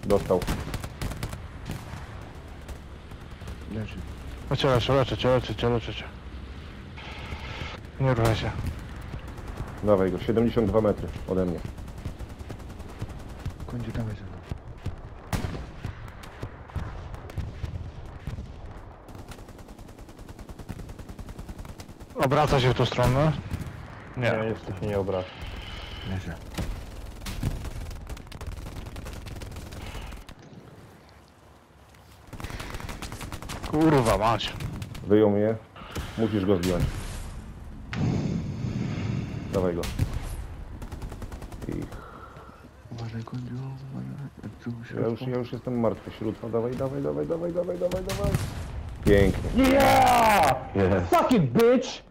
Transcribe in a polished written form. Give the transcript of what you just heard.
Dostał. Leży. Leczę cię. Nie ruszaj się. Dawaj go, 72 metry ode mnie. Kończy, dawaj ze mną. Obraca się w tą stronę. Nie, jeszcze się nie obraca. Leży. Kurwa mać. Wyjął mnie. Musisz go zdjąć. Dawaj go. I Uważaj, kończy, uważaj. ja już jestem martwy. Śródwa, dawaj. Pięknie. Yeah! Jest. Fuck it, bitch!